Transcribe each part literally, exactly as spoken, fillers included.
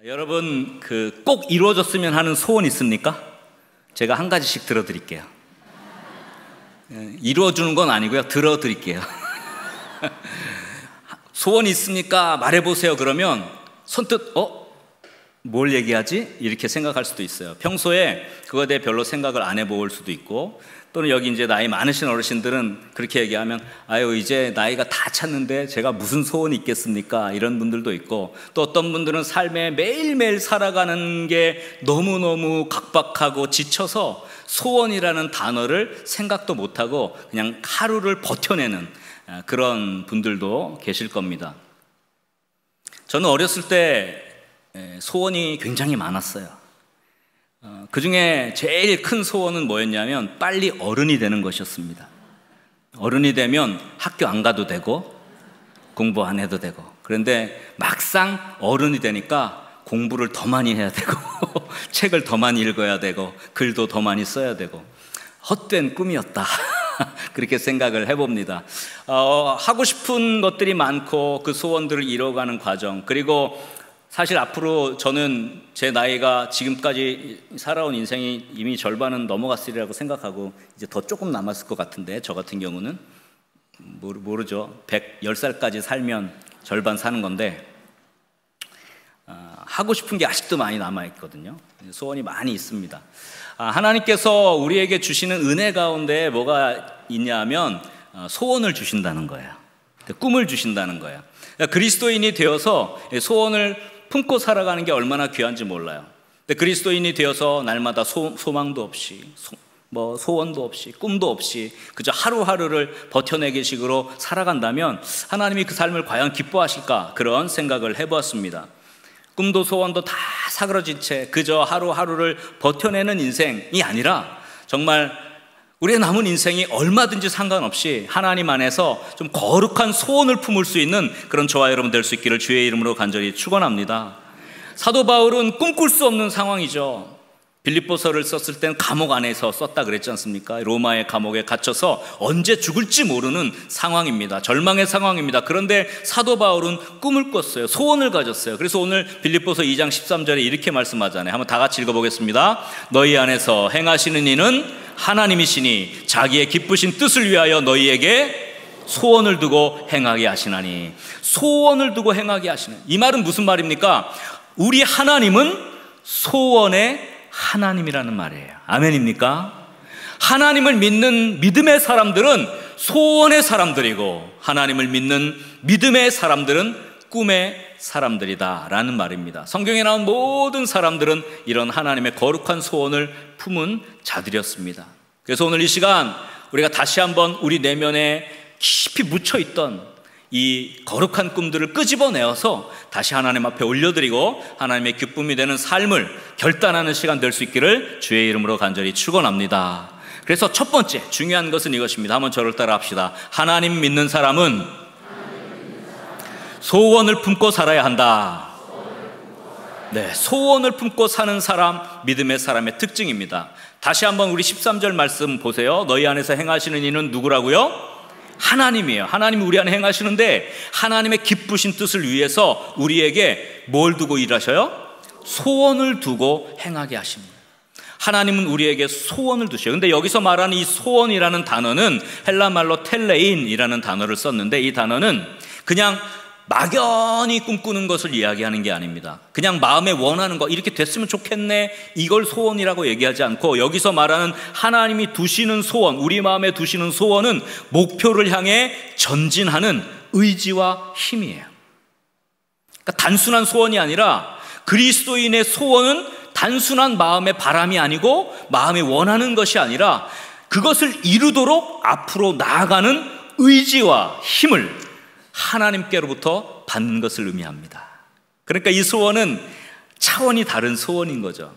여러분 그 꼭 이루어졌으면 하는 소원 있습니까? 제가 한 가지씩 들어드릴게요. 이루어주는 건 아니고요, 들어드릴게요. 소원 있습니까? 말해보세요. 그러면 선뜻 어? 뭘 얘기하지? 이렇게 생각할 수도 있어요. 평소에 그거에 대해 별로 생각을 안 해볼 수도 있고, 또는 여기 이제 나이 많으신 어르신들은 그렇게 얘기하면 아유 이제 나이가 다 찼는데 제가 무슨 소원이 있겠습니까? 이런 분들도 있고, 또 어떤 분들은 삶에 매일매일 살아가는 게 너무너무 각박하고 지쳐서 소원이라는 단어를 생각도 못하고 그냥 하루를 버텨내는 그런 분들도 계실 겁니다. 저는 어렸을 때 소원이 굉장히 많았어요. 어, 그 중에 제일 큰 소원은 뭐였냐면 빨리 어른이 되는 것이었습니다. 어른이 되면 학교 안 가도 되고 공부 안 해도 되고, 그런데 막상 어른이 되니까 공부를 더 많이 해야 되고 책을 더 많이 읽어야 되고 글도 더 많이 써야 되고, 헛된 꿈이었다. 그렇게 생각을 해봅니다. 어, 하고 싶은 것들이 많고 그 소원들을 이뤄가는 과정, 그리고 사실 앞으로 저는 제 나이가 지금까지 살아온 인생이 이미 절반은 넘어갔으리라고 생각하고 이제 더 조금 남았을 것 같은데, 저 같은 경우는 모르죠. 백십 살까지 살면 절반 사는 건데, 어, 하고 싶은 게 아직도 많이 남아있거든요. 소원이 많이 있습니다. 아, 하나님께서 우리에게 주시는 은혜 가운데 뭐가 있냐면 소원을 주신다는 거예요. 꿈을 주신다는 거예요. 그러니까 그리스도인이 되어서 소원을 품고 살아가는 게 얼마나 귀한지 몰라요. 근데 그리스도인이 되어서 날마다 소, 소망도 없이 소, 뭐 소원도 없이 꿈도 없이 그저 하루하루를 버텨내기 식으로 살아간다면 하나님이 그 삶을 과연 기뻐하실까, 그런 생각을 해보았습니다. 꿈도 소원도 다 사그러진 채 그저 하루하루를 버텨내는 인생이 아니라 정말 우리의 남은 인생이 얼마든지 상관없이 하나님 안에서 좀 거룩한 소원을 품을 수 있는 그런 저와 여러분 될 수 있기를 주의 이름으로 간절히 축원합니다. 사도 바울은 꿈꿀 수 없는 상황이죠. 빌립보서를 썼을 땐 감옥 안에서 썼다 그랬지 않습니까? 로마의 감옥에 갇혀서 언제 죽을지 모르는 상황입니다. 절망의 상황입니다. 그런데 사도 바울은 꿈을 꿨어요. 소원을 가졌어요. 그래서 오늘 빌립보서 이 장 십삼 절에 이렇게 말씀하잖아요. 한번 다 같이 읽어보겠습니다. 너희 안에서 행하시는 이는 하나님이시니 자기의 기쁘신 뜻을 위하여 너희에게 소원을 두고 행하게 하시나니. 소원을 두고 행하게 하시는, 이 말은 무슨 말입니까? 우리 하나님은 소원의 하나님이라는 말이에요. 아멘입니까? 하나님을 믿는 믿음의 사람들은 소원의 사람들이고, 하나님을 믿는 믿음의 사람들은 꿈의 사람들이다 라는 말입니다. 성경에 나온 모든 사람들은 이런 하나님의 거룩한 소원을 품은 자들이었습니다. 그래서 오늘 이 시간 우리가 다시 한번 우리 내면에 깊이 묻혀있던 이 거룩한 꿈들을 끄집어내어서 다시 하나님 앞에 올려드리고 하나님의 기쁨이 되는 삶을 결단하는 시간 될 수 있기를 주의 이름으로 간절히 축원합니다. 그래서 첫 번째 중요한 것은 이것입니다. 한번 저를 따라 합시다. 하나님 믿는 사람은 소원을 품고 살아야 한다. 네, 소원을 품고 사는 사람, 믿음의 사람의 특징입니다. 다시 한번 우리 십삼 절 말씀 보세요. 너희 안에서 행하시는 이는 누구라고요? 하나님이에요. 하나님이 우리 안에 행하시는데, 하나님의 기쁘신 뜻을 위해서 우리에게 뭘 두고 일하셔요? 소원을 두고 행하게 하십니다. 하나님은 우리에게 소원을 두셔요. 근데 여기서 말하는 이 소원이라는 단어는 헬라 말로 텔레인이라는 단어를 썼는데, 이 단어는 그냥 막연히 꿈꾸는 것을 이야기하는 게 아닙니다. 그냥 마음에 원하는 거, 이렇게 됐으면 좋겠네, 이걸 소원이라고 얘기하지 않고, 여기서 말하는 하나님이 두시는 소원, 우리 마음에 두시는 소원은 목표를 향해 전진하는 의지와 힘이에요. 그러니까 단순한 소원이 아니라, 그리스도인의 소원은 단순한 마음의 바람이 아니고 마음에 원하는 것이 아니라 그것을 이루도록 앞으로 나아가는 의지와 힘을 하나님께로부터 받는 것을 의미합니다. 그러니까 이 소원은 차원이 다른 소원인 거죠.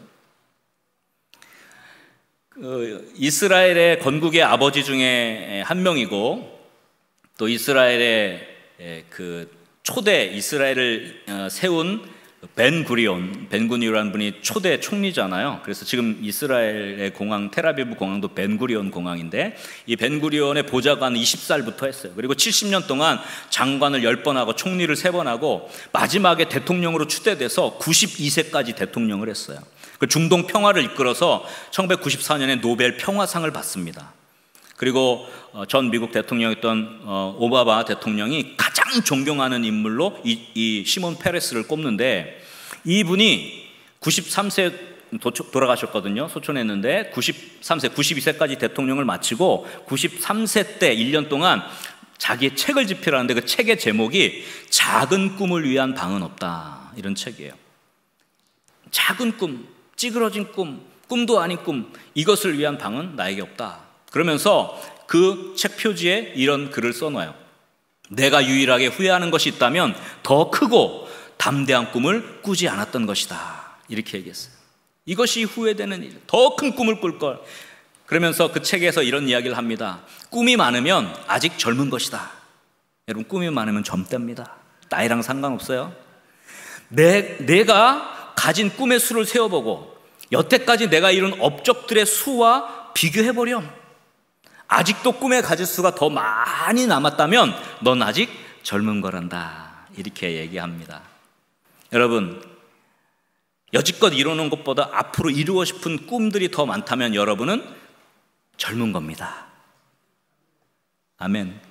그 이스라엘의 건국의 아버지 중에 한 명이고, 또 이스라엘의 그 초대 이스라엘을 세운 벤구리온, 벤구리온이라는 분이 초대 총리잖아요. 그래서 지금 이스라엘의 공항, 텔아비브 공항도 벤구리온 공항인데, 이 벤구리온의 보좌관 이십 살부터 했어요. 그리고 칠십 년 동안 장관을 열 번 하고 총리를 세 번 하고 마지막에 대통령으로 추대돼서 구십이 세까지 대통령을 했어요. 그 중동 평화를 이끌어서 천구백구십사 년에 노벨 평화상을 받습니다. 그리고 전 미국 대통령이었던 오바마 대통령이 가장 존경하는 인물로 이, 이 시몬 페레스를 꼽는데, 이분이 구십삼 세 돌아가셨거든요. 소천했는데 구십삼 세, 구십이 세까지 대통령을 마치고 구십삼 세 때 일 년 동안 자기의 책을 집필하는데, 그 책의 제목이 작은 꿈을 위한 방은 없다, 이런 책이에요. 작은 꿈, 찌그러진 꿈, 꿈도 아닌 꿈, 이것을 위한 방은 나에게 없다. 그러면서 그 책 표지에 이런 글을 써놔요. 내가 유일하게 후회하는 것이 있다면 더 크고 담대한 꿈을 꾸지 않았던 것이다, 이렇게 얘기했어요. 이것이 후회되는 일, 더 큰 꿈을 꿀 걸. 그러면서 그 책에서 이런 이야기를 합니다. 꿈이 많으면 아직 젊은 것이다. 여러분, 꿈이 많으면 젊답니다. 나이랑 상관없어요. 내, 내가 가진 꿈의 수를 세어보고 여태까지 내가 이룬 업적들의 수와 비교해보렴. 아직도 꿈에 가질 수가 더 많이 남았다면 넌 아직 젊은 거란다, 이렇게 얘기합니다. 여러분, 여지껏 이루는 것보다 앞으로 이루고 싶은 꿈들이 더 많다면 여러분은 젊은 겁니다. 아멘.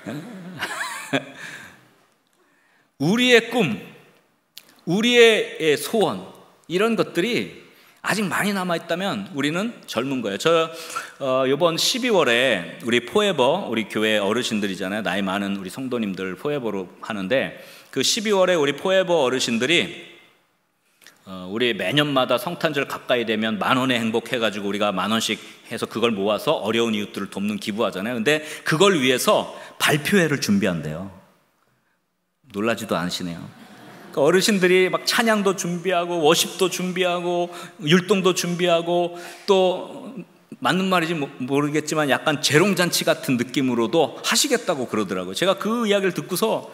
우리의 꿈, 우리의 소원, 이런 것들이 아직 많이 남아있다면 우리는 젊은 거예요. 저 어, 이번 십이월에 우리 포에버, 우리 교회 어르신들이잖아요. 나이 많은 우리 성도님들 포에버로 하는데, 그 십이월에 우리 포에버 어르신들이 어, 우리 매년마다 성탄절 가까이 되면 만 원의 행복 해가지고 우리가 만 원씩 해서 그걸 모아서 어려운 이웃들을 돕는 기부하잖아요. 근데 그걸 위해서 발표회를 준비한대요. 놀라지도 않으시네요. 어르신들이 막 찬양도 준비하고 워십도 준비하고 율동도 준비하고, 또 맞는 말인지 모르겠지만 약간 재롱잔치 같은 느낌으로도 하시겠다고 그러더라고요. 제가 그 이야기를 듣고서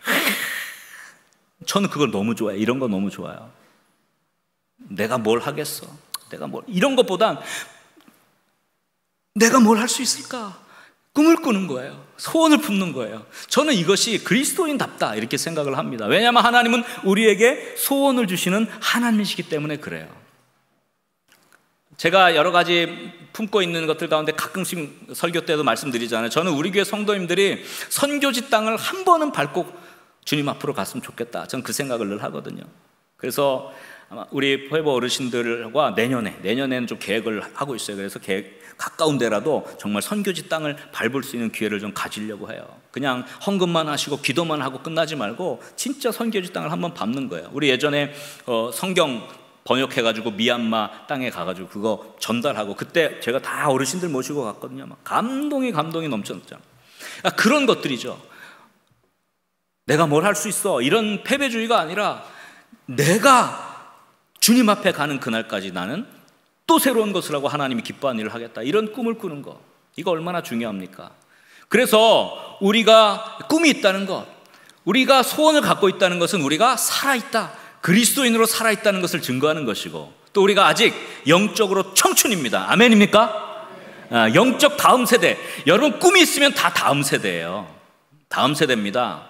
저는 그걸 너무 좋아해요. 이런 거 너무 좋아요. 내가 뭘 하겠어, 내가 뭘, 이런 것보단 내가 뭘 할 수 있을까, 꿈을 꾸는 거예요. 소원을 품는 거예요. 저는 이것이 그리스도인답다, 이렇게 생각을 합니다. 왜냐하면 하나님은 우리에게 소원을 주시는 하나님이시기 때문에 그래요. 제가 여러 가지 품고 있는 것들 가운데 가끔씩 설교 때도 말씀드리잖아요. 저는 우리 교회 성도님들이 선교지 땅을 한 번은 밟고 주님 앞으로 갔으면 좋겠다, 저는 그 생각을 늘 하거든요. 그래서 아마 우리 포에버 어르신들과 내년에, 내년에는 좀 계획을 하고 있어요. 그래서 계획, 가까운 데라도 정말 선교지 땅을 밟을 수 있는 기회를 좀 가지려고 해요. 그냥 헌금만 하시고 기도만 하고 끝나지 말고 진짜 선교지 땅을 한번 밟는 거예요. 우리 예전에 어, 성경 번역해가지고 미얀마 땅에 가가지고 그거 전달하고, 그때 제가 다 어르신들 모시고 갔거든요. 막 감동이 감동이 넘쳤죠. 그러니까 그런 것들이죠. 내가 뭘 할 수 있어, 이런 패배주의가 아니라 내가 주님 앞에 가는 그날까지 나는 또 새로운 것을 하고 하나님이 기뻐하는 일을 하겠다, 이런 꿈을 꾸는 거, 이거 얼마나 중요합니까? 그래서 우리가 꿈이 있다는 것, 우리가 소원을 갖고 있다는 것은 우리가 살아있다, 그리스도인으로 살아있다는 것을 증거하는 것이고, 또 우리가 아직 영적으로 청춘입니다. 아멘입니까? 아, 영적 다음 세대. 여러분, 꿈이 있으면 다 다음 세대예요. 다음 세대입니다.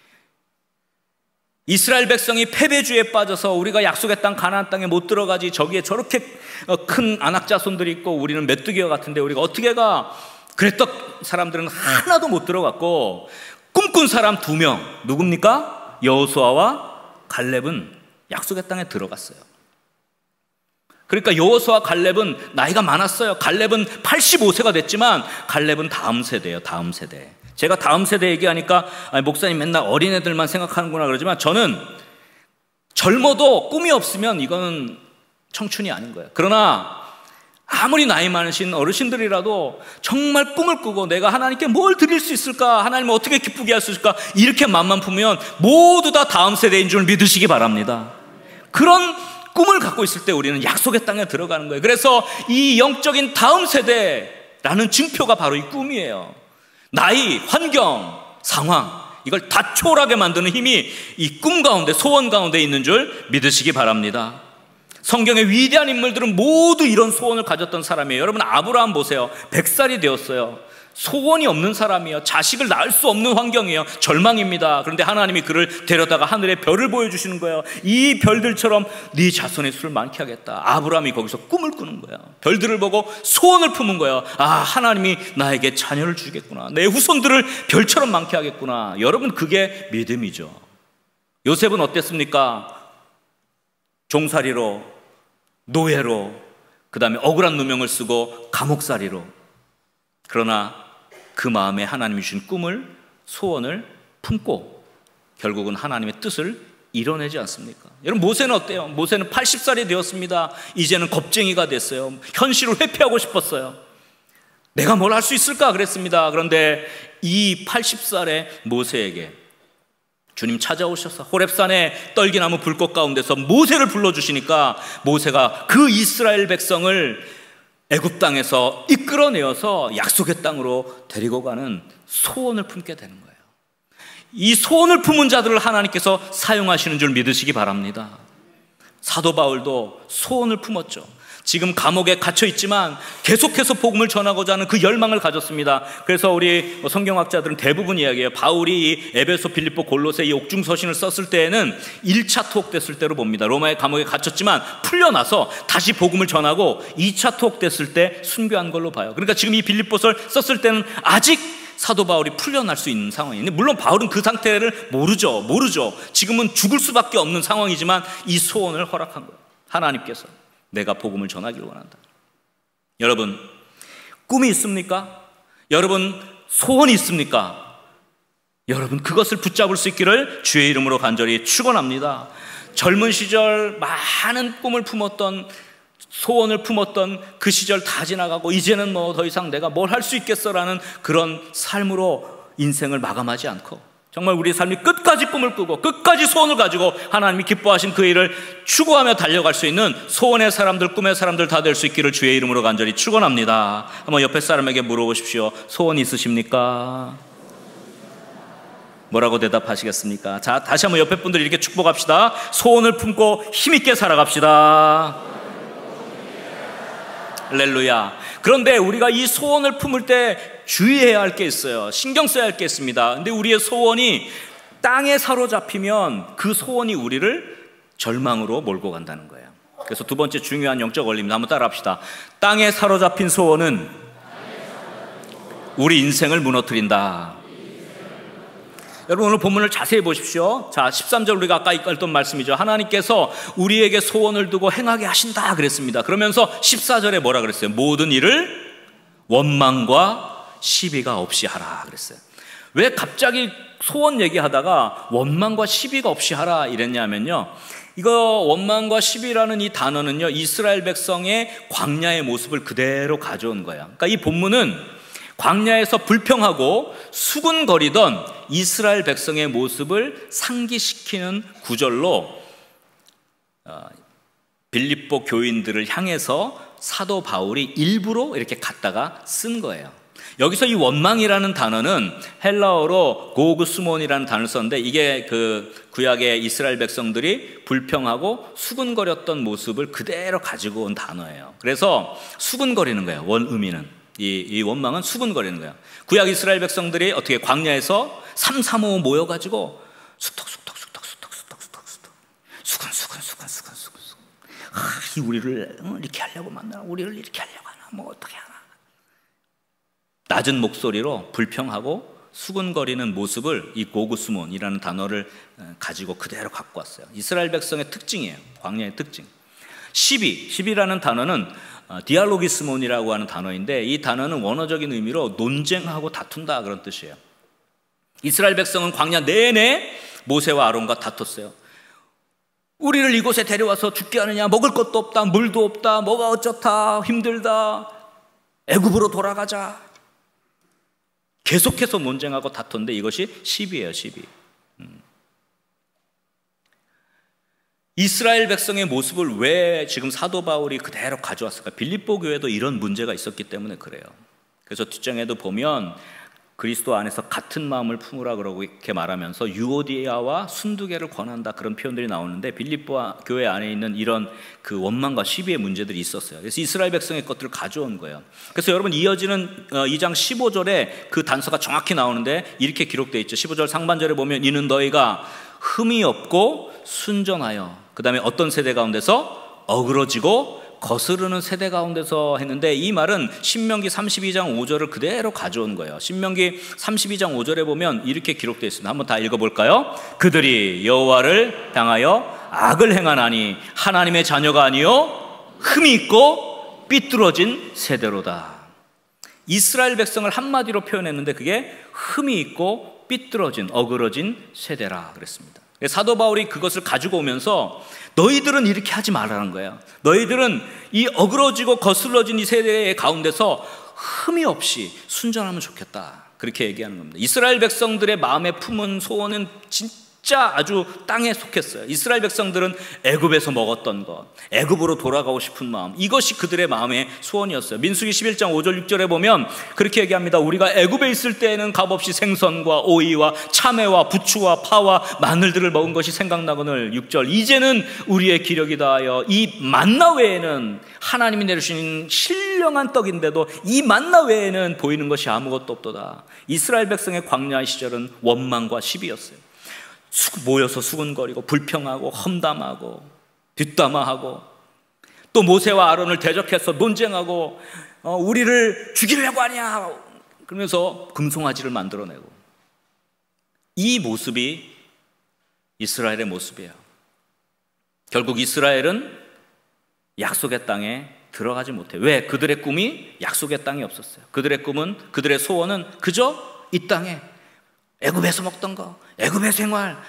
이스라엘 백성이 패배주의에 빠져서 우리가 약속의 땅 가나안 땅에 못 들어가지, 저기에 저렇게 큰 안악자손들이 있고 우리는 메뚜기와 같은데 우리가 어떻게 가, 그랬던 사람들은 하나도 못 들어갔고, 꿈꾼 사람 두 명, 누굽니까? 여호수아와 갈렙은 약속의 땅에 들어갔어요. 그러니까 여호수아 갈렙은 나이가 많았어요. 갈렙은 팔십오 세가 됐지만 갈렙은 다음 세대예요. 다음 세대. 제가 다음 세대 얘기하니까 아니, 목사님 맨날 어린애들만 생각하는구나 그러지만, 저는 젊어도 꿈이 없으면 이거는 청춘이 아닌 거예요. 그러나 아무리 나이 많으신 어르신들이라도 정말 꿈을 꾸고 내가 하나님께 뭘 드릴 수 있을까, 하나님을 어떻게 기쁘게 할 수 있을까, 이렇게 마음만 품으면 모두 다 다음 세대인 줄 믿으시기 바랍니다. 그런 꿈을 갖고 있을 때 우리는 약속의 땅에 들어가는 거예요. 그래서 이 영적인 다음 세대라는 증표가 바로 이 꿈이에요. 나이, 환경, 상황, 이걸 다 초월하게 만드는 힘이 이 꿈 가운데, 소원 가운데 있는 줄 믿으시기 바랍니다. 성경의 위대한 인물들은 모두 이런 소원을 가졌던 사람이에요. 여러분, 아브라함 보세요. 백 살이 되었어요. 소원이 없는 사람이에요. 자식을 낳을 수 없는 환경이에요. 절망입니다. 그런데 하나님이 그를 데려다가 하늘의 별을 보여주시는 거예요. 이 별들처럼 네 자손의 수를 많게 하겠다. 아브라함이 거기서 꿈을 꾸는 거예요. 별들을 보고 소원을 품은 거예요. 아, 하나님이 나에게 자녀를 주겠구나. 내 후손들을 별처럼 많게 하겠구나. 여러분, 그게 믿음이죠. 요셉은 어땠습니까? 종살이로, 노예로, 그 다음에 억울한 누명을 쓰고 감옥살이로. 그러나 그 마음에 하나님이 주신 꿈을, 소원을 품고 결국은 하나님의 뜻을 이뤄내지 않습니까? 여러분, 모세는 어때요? 모세는 팔십 살이 되었습니다. 이제는 겁쟁이가 됐어요. 현실을 회피하고 싶었어요. 내가 뭘 할 수 있을까 그랬습니다. 그런데 이 팔십 살의 모세에게 주님 찾아오셔서 호렙산의 떨기나무 불꽃 가운데서 모세를 불러주시니까 모세가 그 이스라엘 백성을 애굽 땅에서 이끌어내어서 약속의 땅으로 데리고 가는 소원을 품게 되는 거예요. 이 소원을 품은 자들을 하나님께서 사용하시는 줄 믿으시기 바랍니다. 사도 바울도 소원을 품었죠. 지금 감옥에 갇혀 있지만 계속해서 복음을 전하고자 하는 그 열망을 가졌습니다. 그래서 우리 성경학자들은 대부분 이야기해요. 바울이 이 에베소, 빌립보, 골로새 이 옥중 서신을 썼을 때에는 일 차 투옥됐을 때로 봅니다. 로마의 감옥에 갇혔지만 풀려나서 다시 복음을 전하고 이 차 투옥됐을 때 순교한 걸로 봐요. 그러니까 지금 이 빌립보서를 썼을 때는 아직 사도 바울이 풀려날 수 있는 상황인데, 물론 바울은 그 상태를 모르죠. 모르죠. 지금은 죽을 수밖에 없는 상황이지만 이 소원을 허락한 거예요. 하나님께서 내가 복음을 전하기를 원한다. 여러분, 꿈이 있습니까? 여러분, 소원이 있습니까? 여러분, 그것을 붙잡을 수 있기를 주의 이름으로 간절히 축원합니다. 젊은 시절 많은 꿈을 품었던, 소원을 품었던 그 시절 다 지나가고 이제는 뭐 더 이상 내가 뭘 할 수 있겠어라는 그런 삶으로 인생을 마감하지 않고 정말 우리의 삶이 끝까지 꿈을 꾸고 끝까지 소원을 가지고 하나님이 기뻐하신 그 일을 추구하며 달려갈 수 있는 소원의 사람들, 꿈의 사람들 다 될 수 있기를 주의 이름으로 간절히 축원합니다. 한번 옆에 사람에게 물어보십시오. 소원 있으십니까? 뭐라고 대답하시겠습니까? 자, 다시 한번 옆에 분들 이렇게 축복합시다. 소원을 품고 힘있게 살아갑시다. 할렐루야. 그런데 우리가 이 소원을 품을 때 주의해야 할 게 있어요. 신경 써야 할 게 있습니다. 근데 우리의 소원이 땅에 사로잡히면 그 소원이 우리를 절망으로 몰고 간다는 거예요. 그래서 두 번째 중요한 영적 원리입니다. 한번 따라 합시다. 땅에 사로잡힌 소원은 우리 인생을 무너뜨린다. 여러분, 오늘 본문을 자세히 보십시오. 자, 십삼 절 우리가 아까 읽었던 말씀이죠. 하나님께서 우리에게 소원을 두고 행하게 하신다 그랬습니다. 그러면서 십사 절에 뭐라 그랬어요? 모든 일을 원망과 시비가 없이 하라 그랬어요. 왜 갑자기 소원 얘기하다가 원망과 시비가 없이 하라 이랬냐면요, 이거 원망과 시비라는 이 단어는요, 이스라엘 백성의 광야의 모습을 그대로 가져온 거예요. 그러니까 이 본문은 광야에서 불평하고 수군거리던 이스라엘 백성의 모습을 상기시키는 구절로 빌립보 교인들을 향해서 사도 바울이 일부러 이렇게 갖다가 쓴 거예요. 여기서 이 원망이라는 단어는 헬라어로 고그스몬이라는 단어를 썼는데, 이게 그 구약의 이스라엘 백성들이 불평하고 수군거렸던 모습을 그대로 가지고 온 단어예요. 그래서 수군거리는 거예요. 원 의미는. 이, 이 원망은 수군거리는 거예요. 구약 이스라엘 백성들이 어떻게 광야에서 삼삼오오 모여가지고 쑥덕쑥덕쑥덕쑥덕쑥덕쑥덕 수군 수군 수군 수군 수군 수군 아, 이 우리를 이렇게 하려고 만나, 우리를 이렇게 하려고 하나, 뭐 어떻게 하나. 낮은 목소리로 불평하고 수군거리는 모습을 이 고그스몬이라는 단어를 가지고 그대로 갖고 왔어요. 이스라엘 백성의 특징이에요. 광야의 특징. 시비, 시비라는 단어는 디알로기스몬이라고 하는 단어인데, 이 단어는 원어적인 의미로 논쟁하고 다툰다 그런 뜻이에요. 이스라엘 백성은 광야 내내 모세와 아론과 다퉜어요. 우리를 이곳에 데려와서 죽게 하느냐, 먹을 것도 없다, 물도 없다, 뭐가 어쩌다, 힘들다, 애굽으로 돌아가자. 계속해서 논쟁하고 다퉜는데 이것이 시비예요. 시비. 음. 이스라엘 백성의 모습을 왜 지금 사도 바울이 그대로 가져왔을까? 빌립보 교회도 이런 문제가 있었기 때문에 그래요. 그래서 뒷장에도 보면 그리스도 안에서 같은 마음을 품으라 그러고 이렇게 말하면서 유오디아와 순두개를 권한다, 그런 표현들이 나오는데 빌립보 교회 안에 있는 이런 그 원망과 시비의 문제들이 있었어요. 그래서 이스라엘 백성의 것들을 가져온 거예요. 그래서 여러분 이어지는 이 장 십오 절에 그 단서가 정확히 나오는데 이렇게 기록되어 있죠. 십오 절 상반절에 보면 이는 너희가 흠이 없고 순전하여, 그 다음에 어떤 세대 가운데서 어그러지고 거스르는 세대 가운데서 했는데, 이 말은 신명기 삼십이 장 오 절을 그대로 가져온 거예요. 신명기 삼십이 장 오 절에 보면 이렇게 기록되어 있습니다. 한번 다 읽어볼까요? 그들이 여호와를 향하여 악을 행하나니 하나님의 자녀가 아니요 흠이 있고 삐뚤어진 세대로다. 이스라엘 백성을 한마디로 표현했는데 그게 흠이 있고 삐뚤어진, 어그러진 세대라 그랬습니다. 사도 바울이 그것을 가지고 오면서 너희들은 이렇게 하지 말라는 거예요. 너희들은 이 어그러지고 거슬러진 이 세대의 가운데서 흠이 없이 순전하면 좋겠다, 그렇게 얘기하는 겁니다. 이스라엘 백성들의 마음에 품은 소원은 진짜 아주 땅에 속했어요. 이스라엘 백성들은 애굽에서 먹었던 것, 애굽으로 돌아가고 싶은 마음, 이것이 그들의 마음의 소원이었어요. 민수기 십일 장 오 절 육 절에 보면 그렇게 얘기합니다. 우리가 애굽에 있을 때에는 값없이 생선과 오이와 참외와 부추와 파와 마늘들을 먹은 것이 생각나거늘. 육 절 이제는 우리의 기력이 다하여 이 만나 외에는, 하나님이 내주신 신령한 떡인데도 이 만나 외에는 보이는 것이 아무것도 없도다. 이스라엘 백성의 광야 시절은 원망과 시비였어요. 모여서 수군거리고 불평하고 험담하고 뒷담화하고 또 모세와 아론을 대적해서 논쟁하고 어, 우리를 죽이려고 하냐 그러면서 금송아지를 만들어내고, 이 모습이 이스라엘의 모습이에요. 결국 이스라엘은 약속의 땅에 들어가지 못해요. 왜? 그들의 꿈이 약속의 땅에 없었어요. 그들의 꿈은, 그들의 소원은 그저 이 땅에 애굽에서 먹던 거, 애굽의 생활,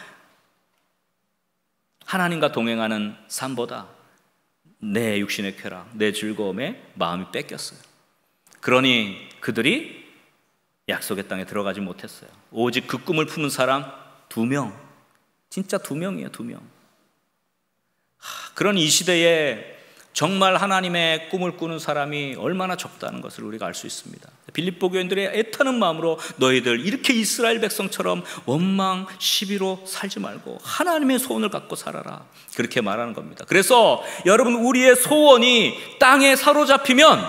하나님과 동행하는 삶보다 내 육신의 쾌락, 내 즐거움에 마음이 뺏겼어요. 그러니 그들이 약속의 땅에 들어가지 못했어요. 오직 그 꿈을 품은 사람 두 명, 진짜 두 명이에요, 두 명. 하, 그런 이 시대에 정말 하나님의 꿈을 꾸는 사람이 얼마나 적다는 것을 우리가 알 수 있습니다. 빌립보 교인들의 애타는 마음으로 너희들 이렇게 이스라엘 백성처럼 원망 시비로 살지 말고 하나님의 소원을 갖고 살아라, 그렇게 말하는 겁니다. 그래서 여러분, 우리의 소원이 땅에 사로잡히면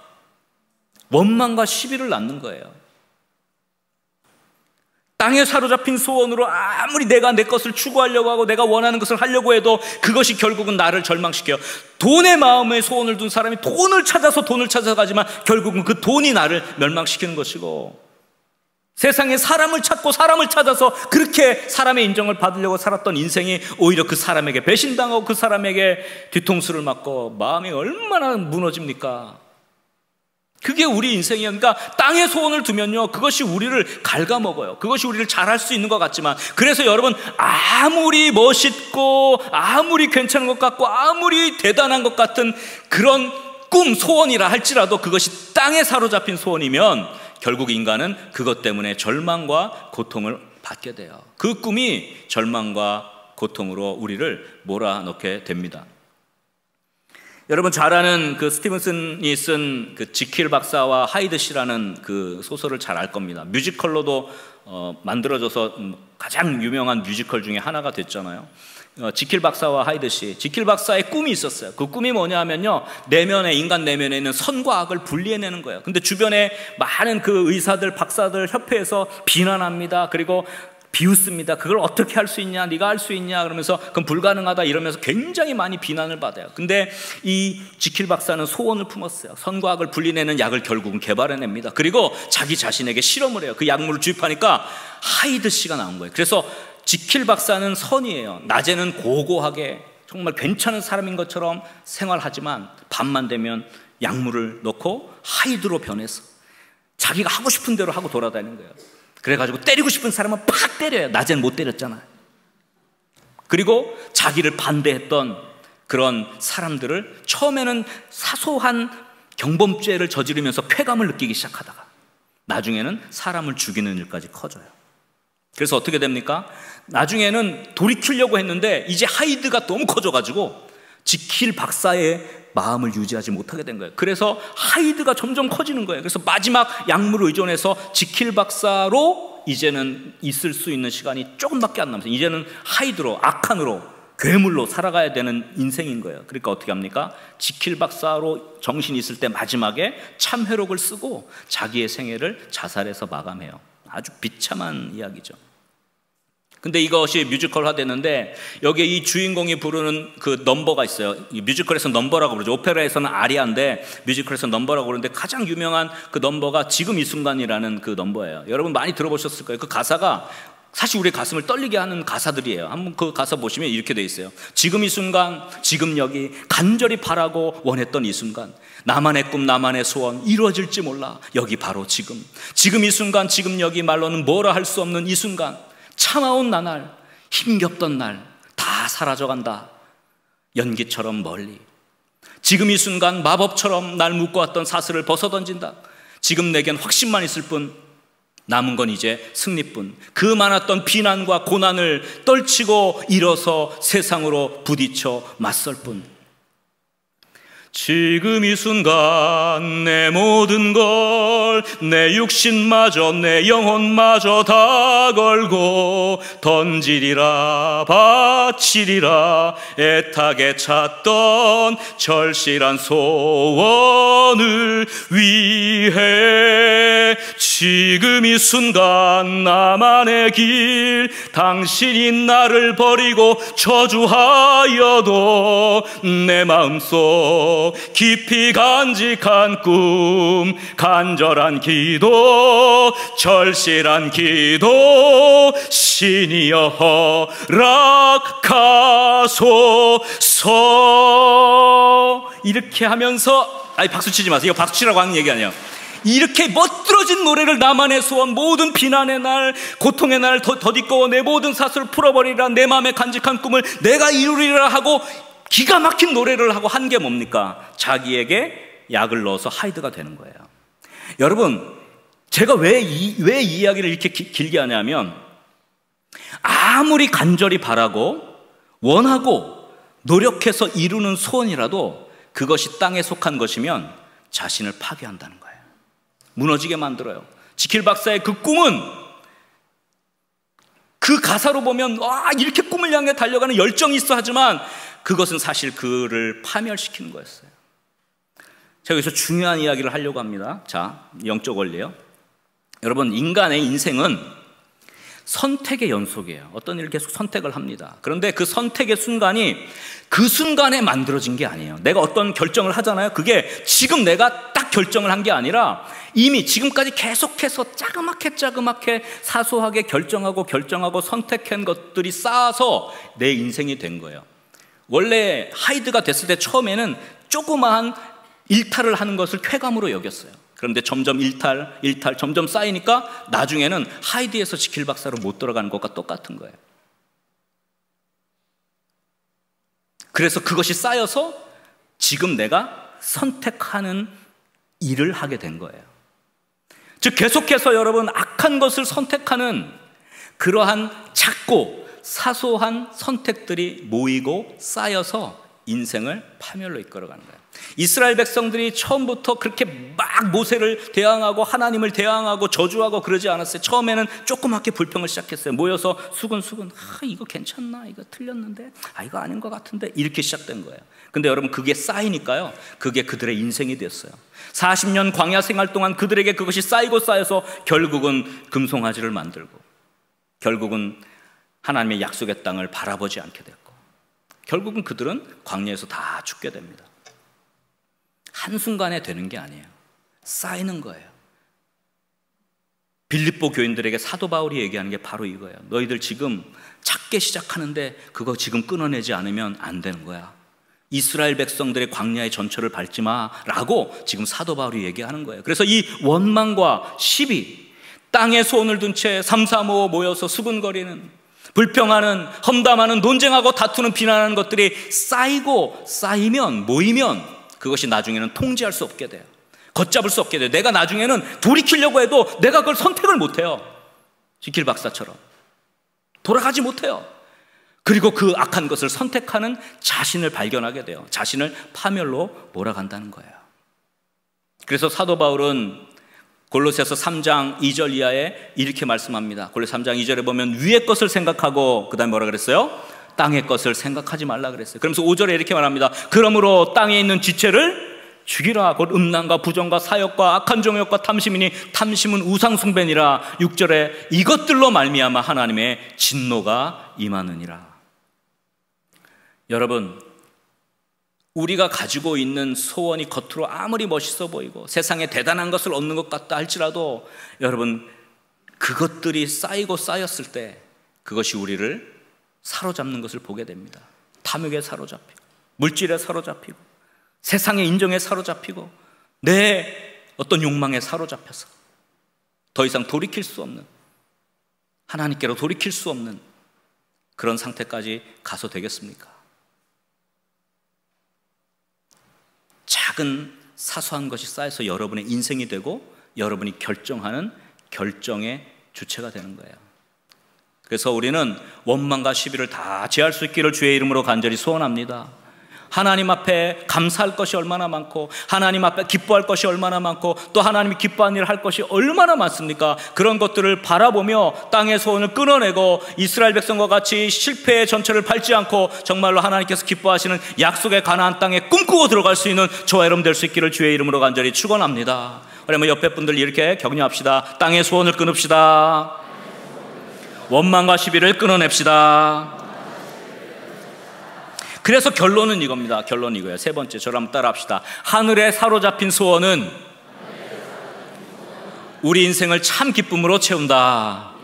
원망과 시비를 낳는 거예요. 땅에 사로잡힌 소원으로 아무리 내가 내 것을 추구하려고 하고 내가 원하는 것을 하려고 해도 그것이 결국은 나를 절망시켜요. 돈의 마음에 소원을 둔 사람이 돈을 찾아서 돈을 찾아가지만 결국은 그 돈이 나를 멸망시키는 것이고, 세상에 사람을 찾고 사람을 찾아서 그렇게 사람의 인정을 받으려고 살았던 인생이 오히려 그 사람에게 배신당하고 그 사람에게 뒤통수를 맞고 마음이 얼마나 무너집니까? 그게 우리 인생이에요. 그러니까 땅에 소원을 두면요, 그것이 우리를 갉아먹어요. 그것이 우리를 잘할 수 있는 것 같지만, 그래서 여러분, 아무리 멋있고 아무리 괜찮은 것 같고 아무리 대단한 것 같은 그런 꿈, 소원이라 할지라도 그것이 땅에 사로잡힌 소원이면 결국 인간은 그것 때문에 절망과 고통을 받게 돼요. 그 꿈이 절망과 고통으로 우리를 몰아넣게 됩니다. 여러분 잘 아는 그 스티븐슨이 쓴 그 지킬 박사와 하이드 씨라는 그 소설을 잘 알 겁니다. 뮤지컬로도 어, 만들어져서 가장 유명한 뮤지컬 중에 하나가 됐잖아요. 어, 지킬 박사와 하이드 씨. 지킬 박사의 꿈이 있었어요. 그 꿈이 뭐냐면요, 내면에, 인간 내면에 있는 선과 악을 분리해내는 거예요. 근데 주변에 많은 그 의사들, 박사들 협회에서 비난합니다. 그리고 비웃습니다. 그걸 어떻게 할 수 있냐, 네가 할 수 있냐 그러면서 그건 불가능하다 이러면서 굉장히 많이 비난을 받아요. 근데 이 지킬 박사는 소원을 품었어요. 선과 악을 분리내는 약을 결국은 개발해냅니다. 그리고 자기 자신에게 실험을 해요. 그 약물을 주입하니까 하이드 씨가 나온 거예요. 그래서 지킬 박사는 선이에요. 낮에는 고고하게 정말 괜찮은 사람인 것처럼 생활하지만 밤만 되면 약물을 넣고 하이드로 변해서 자기가 하고 싶은 대로 하고 돌아다니는 거예요. 그래가지고 때리고 싶은 사람은 팍 때려요. 낮에는 못 때렸잖아요. 그리고 자기를 반대했던 그런 사람들을 처음에는 사소한 경범죄를 저지르면서 쾌감을 느끼기 시작하다가 나중에는 사람을 죽이는 일까지 커져요. 그래서 어떻게 됩니까? 나중에는 돌이키려고 했는데 이제 하이드가 너무 커져가지고 지킬 박사의 마음을 유지하지 못하게 된 거예요. 그래서 하이드가 점점 커지는 거예요. 그래서 마지막 약물을 의존해서 지킬 박사로 이제는 있을 수 있는 시간이 조금밖에 안 남았어요. 이제는 하이드로, 악한으로, 괴물로 살아가야 되는 인생인 거예요. 그러니까 어떻게 합니까? 지킬 박사로 정신이 있을 때 마지막에 참회록을 쓰고 자기의 생애를 자살해서 마감해요. 아주 비참한 이야기죠. 근데 이것이 뮤지컬화 됐는데 여기에 이 주인공이 부르는 그 넘버가 있어요. 이 뮤지컬에서 넘버라고 부르죠. 오페라에서는 아리아인데 뮤지컬에서 넘버라고 부르는데 가장 유명한 그 넘버가 지금 이 순간이라는 그 넘버예요. 여러분 많이 들어보셨을 거예요. 그 가사가 사실 우리 가슴을 떨리게 하는 가사들이에요. 한번 그 가사 보시면 이렇게 돼 있어요. 지금 이 순간, 지금 여기, 간절히 바라고 원했던 이 순간, 나만의 꿈, 나만의 소원 이루어질지 몰라. 여기 바로 지금, 지금 이 순간, 지금 여기, 말로는 뭐라 할 수 없는 이 순간, 참아온 나날, 힘겹던 날 다 사라져간다. 연기처럼 멀리. 지금 이 순간 마법처럼 날 묶어왔던 사슬을 벗어던진다. 지금 내겐 확신만 있을 뿐, 남은 건 이제 승리뿐. 그 많았던 비난과 고난을 떨치고 일어서 세상으로 부딪혀 맞설 뿐. 지금 이 순간 내 모든 걸, 내 육신마저 내 영혼마저 다 걸고 던지리라, 바치리라. 애타게 찾던 절실한 소원을 위해. 지금 이 순간 나만의 길, 당신이 나를 버리고 저주하여도 내 마음속 깊이 간직한 꿈, 간절한 기도, 절실한 기도, 신이여 허락하소서. 이렇게 하면서, 아니 박수 치지 마세요. 이거 박수 치라고 하는 얘기 아니에요. 이렇게 멋들어진 노래를, 나만의 소원, 모든 비난의 날, 고통의 날 덧입고 내 모든 사슬을 풀어버리라, 내 마음에 간직한 꿈을 내가 이루리라 하고 기가 막힌 노래를 하고 한 게 뭡니까? 자기에게 약을 넣어서 하이드가 되는 거예요. 여러분, 제가 왜 이, 왜 이 이야기를 이렇게 기, 길게 하냐면, 아무리 간절히 바라고 원하고 노력해서 이루는 소원이라도 그것이 땅에 속한 것이면 자신을 파괴한다는 거예요. 무너지게 만들어요. 지킬 박사의 그 꿈은, 그 가사로 보면 와, 이렇게 꿈을 향해 달려가는 열정이 있어 하지만 그것은 사실 그를 파멸시키는 거였어요. 제가 여기서 중요한 이야기를 하려고 합니다. 자, 영적 원리요. 여러분, 인간의 인생은 선택의 연속이에요. 어떤 일을 계속 선택을 합니다. 그런데 그 선택의 순간이 그 순간에 만들어진 게 아니에요. 내가 어떤 결정을 하잖아요. 그게 지금 내가 딱 결정을 한 게 아니라 이미 지금까지 계속해서 짜그맣게 짜그맣게 사소하게 결정하고 결정하고 선택한 것들이 쌓아서 내 인생이 된 거예요. 원래 하이드가 됐을 때 처음에는 조그마한 일탈을 하는 것을 쾌감으로 여겼어요. 그런데 점점 일탈, 일탈, 점점 쌓이니까 나중에는 하이드에서 지킬 박사로 못 들어가는 것과 똑같은 거예요. 그래서 그것이 쌓여서 지금 내가 선택하는 일을 하게 된 거예요. 즉 계속해서 여러분, 악한 것을 선택하는 그러한 작고 사소한 선택들이 모이고 쌓여서 인생을 파멸로 이끌어가는 거예요. 이스라엘 백성들이 처음부터 그렇게 막 모세를 대항하고 하나님을 대항하고 저주하고 그러지 않았어요. 처음에는 조그맣게 불평을 시작했어요. 모여서 수근수근, 아 이거 괜찮나? 이거 틀렸는데? 아 이거 아닌 것 같은데? 이렇게 시작된 거예요. 근데 여러분, 그게 쌓이니까요, 그게 그들의 인생이 됐어요. 사십 년 광야 생활 동안 그들에게 그것이 쌓이고 쌓여서 결국은 금송아지를 만들고, 결국은 하나님의 약속의 땅을 바라보지 않게 됐고, 결국은 그들은 광야에서 다 죽게 됩니다. 한순간에 되는 게 아니에요. 쌓이는 거예요. 빌립보 교인들에게 사도 바울이 얘기하는 게 바로 이거예요. 너희들 지금 작게 시작하는데 그거 지금 끊어내지 않으면 안 되는 거야. 이스라엘 백성들의 광야의 전철을 밟지 마라고 지금 사도 바울이 얘기하는 거예요. 그래서 이 원망과 시비, 땅에 손을 둔 채 삼삼오오 모여서 수군거리는, 불평하는, 험담하는, 논쟁하고 다투는, 비난하는 것들이 쌓이고 쌓이면, 모이면 그것이 나중에는 통제할 수 없게 돼요. 걷잡을 수 없게 돼요. 내가 나중에는 돌이키려고 해도 내가 그걸 선택을 못해요. 지킬 박사처럼 돌아가지 못해요. 그리고 그 악한 것을 선택하는 자신을 발견하게 돼요. 자신을 파멸로 몰아간다는 거예요. 그래서 사도 바울은 골로새서 삼 장 이 절 이하에 이렇게 말씀합니다. 골로새 삼 장 이 절에 보면 위의 것을 생각하고, 그 다음에 뭐라 그랬어요? 땅의 것을 생각하지 말라 그랬어요. 그러면서 오 절에 이렇게 말합니다. 그러므로 땅에 있는 지체를 죽이라. 곧 음란과 부정과 사욕과 악한 정욕과 탐심이니 탐심은 우상 숭배니라. 육 절에 이것들로 말미암아 하나님의 진노가 임하느니라. 여러분, 우리가 가지고 있는 소원이 겉으로 아무리 멋있어 보이고 세상에 대단한 것을 얻는 것 같다 할지라도, 여러분, 그것들이 쌓이고 쌓였을 때 그것이 우리를 사로잡는 것을 보게 됩니다. 탐욕에 사로잡히고, 물질에 사로잡히고, 세상의 인정에 사로잡히고, 내 어떤 욕망에 사로잡혀서 더 이상 돌이킬 수 없는, 하나님께로 돌이킬 수 없는 그런 상태까지 가서 되겠습니까? 작은 사소한 것이 쌓여서 여러분의 인생이 되고 여러분이 결정하는 결정의 주체가 되는 거예요. 그래서 우리는 원망과 시비를 다 제할 수 있기를 주의 이름으로 간절히 소원합니다. 하나님 앞에 감사할 것이 얼마나 많고, 하나님 앞에 기뻐할 것이 얼마나 많고, 또 하나님이 기뻐하는 일을 할 것이 얼마나 많습니까? 그런 것들을 바라보며 땅의 소원을 끊어내고 이스라엘 백성과 같이 실패의 전철을 밟지 않고 정말로 하나님께서 기뻐하시는 약속의 가나안 땅에 꿈꾸고 들어갈 수 있는 저와 여러분 될 수 있기를 주의 이름으로 간절히 축원합니다. 그러면 옆에 분들 이렇게 격려합시다. 땅의 소원을 끊읍시다. 원망과 시비를 끊어냅시다. 그래서 결론은 이겁니다. 결론은 이거예요. 세 번째, 저를 한번 따라합시다. 하늘에 사로잡힌 소원은 우리 인생을 참 기쁨으로 채운다.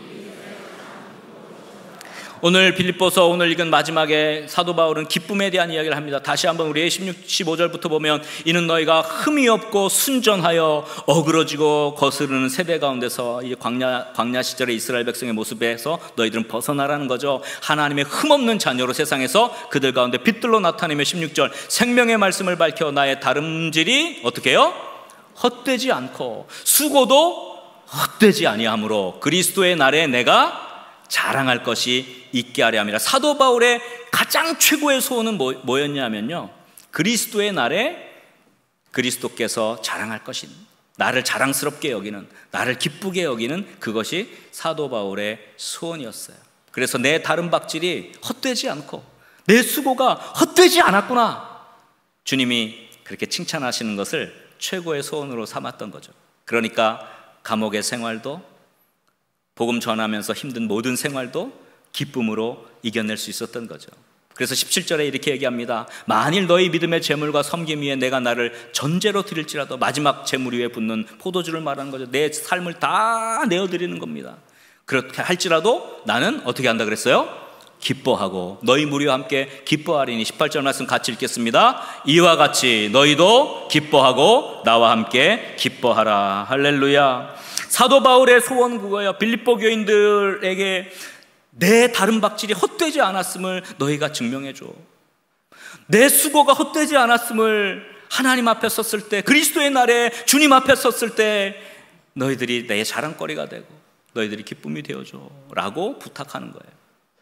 오늘 빌립보서 오늘 읽은 마지막에 사도 바울은 기쁨에 대한 이야기를 합니다. 다시 한번 우리 십육, 십오 절부터 보면 이는 너희가 흠이 없고 순전하여 어그러지고 거스르는 세대 가운데서 이 광야, 광야 시절의 이스라엘 백성의 모습에서 너희들은 벗어나라는 거죠. 하나님의 흠없는 자녀로 세상에서 그들 가운데 빛들로 나타내며 십육 절 생명의 말씀을 밝혀 나의 다름질이 어떻게 해요? 헛되지 않고 수고도 헛되지 아니하므로 그리스도의 날에 내가 자랑할 것이 있게 하려 함이라. 사도 바울의 가장 최고의 소원은 뭐, 뭐였냐면요, 그리스도의 날에 그리스도께서 자랑할 것인, 나를 자랑스럽게 여기는, 나를 기쁘게 여기는 그것이 사도 바울의 소원이었어요. 그래서 내 다른 박질이 헛되지 않고 내 수고가 헛되지 않았구나, 주님이 그렇게 칭찬하시는 것을 최고의 소원으로 삼았던 거죠. 그러니까 감옥의 생활도, 복음 전하면서 힘든 모든 생활도 기쁨으로 이겨낼 수 있었던 거죠. 그래서 십칠 절에 이렇게 얘기합니다. 만일 너희 믿음의 재물과 섬김 위에 내가 나를 전제로 드릴지라도, 마지막 재물 위에 붓는 포도주를 말하는 거죠. 내 삶을 다 내어드리는 겁니다. 그렇게 할지라도 나는 어떻게 한다 그랬어요? 기뻐하고 너희 무리와 함께 기뻐하리니. 십팔 절 말씀 같이 읽겠습니다. 이와 같이 너희도 기뻐하고 나와 함께 기뻐하라. 할렐루야. 사도 바울의 소원 그거예요. 빌립보 교인들에게 내 다른 박질이 헛되지 않았음을 너희가 증명해줘. 내 수고가 헛되지 않았음을 하나님 앞에 섰을 때, 그리스도의 날에 주님 앞에 섰을 때 너희들이 내 자랑거리가 되고 너희들이 기쁨이 되어줘 라고 부탁하는 거예요.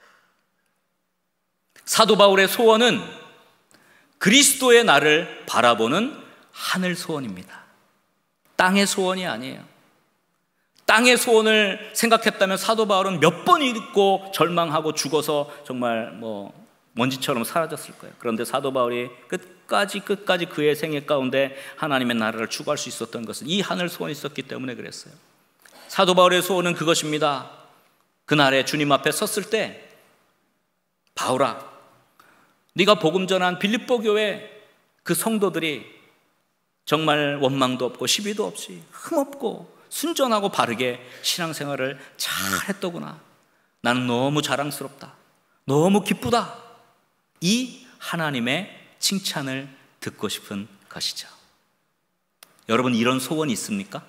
사도 바울의 소원은 그리스도의 날을 바라보는 하늘 소원입니다. 땅의 소원이 아니에요. 땅의 소원을 생각했다면 사도 바울은 몇 번 잊고 절망하고 죽어서 정말 뭐 먼지처럼 사라졌을 거예요. 그런데 사도 바울이 끝까지 끝까지 그의 생애 가운데 하나님의 나라를 추구할 수 있었던 것은 이 하늘 소원이 있었기 때문에 그랬어요. 사도 바울의 소원은 그것입니다. 그날에 주님 앞에 섰을 때, 바울아, 네가 복음 전한 빌립보 교회 그 성도들이 정말 원망도 없고 시비도 없이 흠없고 순전하고 바르게 신앙생활을 잘했더구나. 나는 너무 자랑스럽다. 너무 기쁘다. 이 하나님의 칭찬을 듣고 싶은 것이죠. 여러분, 이런 소원이 있습니까?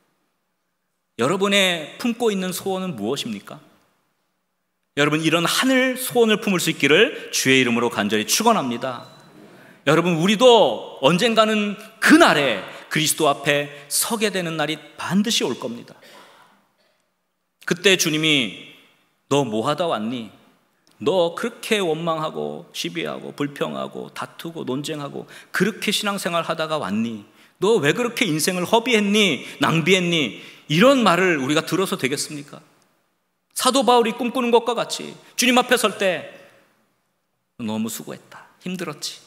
여러분의 품고 있는 소원은 무엇입니까? 여러분, 이런 하늘 소원을 품을 수 있기를 주의 이름으로 간절히 축원합니다. 여러분, 우리도 언젠가는 그날에 그리스도 앞에 서게 되는 날이 반드시 올 겁니다. 그때 주님이 너 뭐 하다 왔니? 너 그렇게 원망하고 시비하고 불평하고 다투고 논쟁하고 그렇게 신앙생활 하다가 왔니? 너 왜 그렇게 인생을 허비했니? 낭비했니? 이런 말을 우리가 들어서 되겠습니까? 사도 바울이 꿈꾸는 것과 같이 주님 앞에 설 때 너무 수고했다, 힘들었지,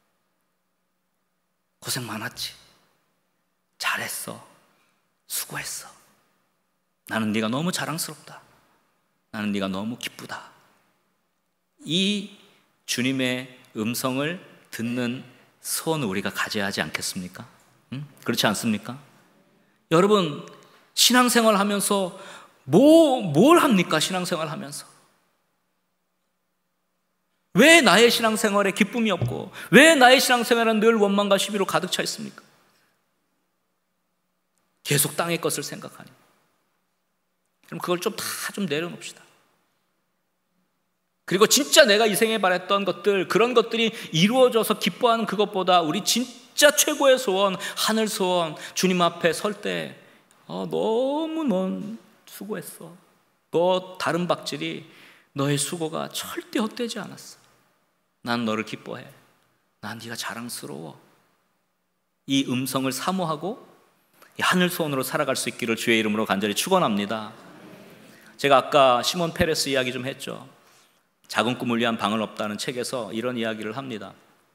고생 많았지, 잘했어, 수고했어, 나는 네가 너무 자랑스럽다, 나는 네가 너무 기쁘다. 이 주님의 음성을 듣는 소원을 우리가 가져야 하지 않겠습니까? 응? 그렇지 않습니까? 여러분, 신앙생활 하면서 뭐, 뭘 합니까? 신앙생활 하면서 왜 나의 신앙생활에 기쁨이 없고 왜 나의 신앙생활은 늘 원망과 시비로 가득 차 있습니까? 계속 땅의 것을 생각하니. 그럼 그걸 좀 다 좀 내려놓읍시다. 그리고 진짜 내가 이 생에 바랬던 것들, 그런 것들이 이루어져서 기뻐하는 그것보다 우리 진짜 최고의 소원, 하늘 소원, 주님 앞에 설 때 어, 너무 넌 수고했어. 너 다른 박질이 너의 수고가 절대 헛되지 않았어. 난 너를 기뻐해. 난 네가 자랑스러워. 이 음성을 사모하고 이 하늘 소원으로 살아갈 수 있기를 주의 이름으로 간절히 축원합니다. 제가 아까 시몬 페레스 이야기 좀 했죠. 작은 꿈을 위한 방은 없다는 책에서 이런 이야기를 합니다.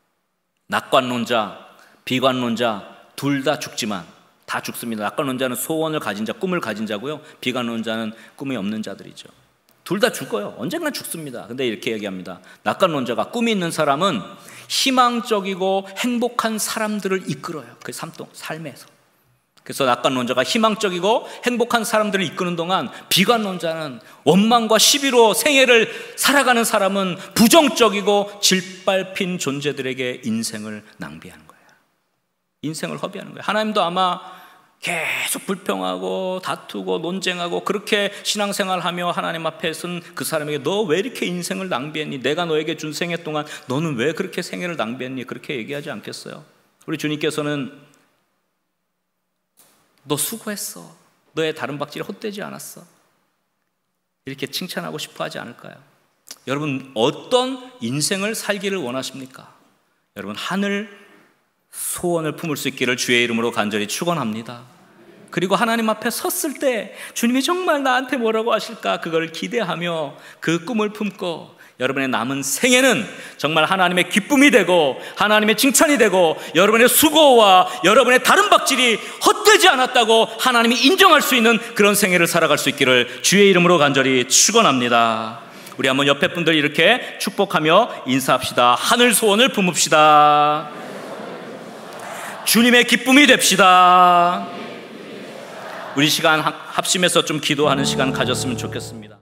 낙관론자, 비관론자 둘 다 죽지만 다 죽습니다. 낙관론자는 소원을 가진 자, 꿈을 가진 자고요. 비관론자는 꿈이 없는 자들이죠. 둘 다 죽어요. 언젠간 죽습니다. 근데 이렇게 얘기합니다. 낙관론자가 꿈이 있는 사람은 희망적이고 행복한 사람들을 이끌어요. 그 삶동, 삶에서. 그래서 낙관론자가 희망적이고 행복한 사람들을 이끄는 동안 비관론자는 원망과 시비로 생애를 살아가는 사람은 부정적이고 질밟힌 존재들에게 인생을 낭비하는 거예요. 인생을 허비하는 거예요. 하나님도 아마 계속 불평하고 다투고 논쟁하고 그렇게 신앙생활하며 하나님 앞에 선 그 사람에게 너 왜 이렇게 인생을 낭비했니? 내가 너에게 준 생애 동안 너는 왜 그렇게 생애를 낭비했니? 그렇게 얘기하지 않겠어요? 우리 주님께서는 너 수고했어. 너의 다른 박질이 헛되지 않았어. 이렇게 칭찬하고 싶어 하지 않을까요? 여러분, 어떤 인생을 살기를 원하십니까? 여러분, 하늘 소원을 품을 수 있기를 주의 이름으로 간절히 축원합니다. 그리고 하나님 앞에 섰을 때 주님이 정말 나한테 뭐라고 하실까? 그걸 기대하며 그 꿈을 품고 여러분의 남은 생애는 정말 하나님의 기쁨이 되고 하나님의 칭찬이 되고 여러분의 수고와 여러분의 다른 박질이 헛되지 않았다고 하나님이 인정할 수 있는 그런 생애를 살아갈 수 있기를 주의 이름으로 간절히 축원합니다. 우리 한번 옆에 분들 이렇게 축복하며 인사합시다. 하늘 소원을 품읍시다. 주님의 기쁨이 됩시다. 우리 시간 합심해서 좀 기도하는 시간 가졌으면 좋겠습니다.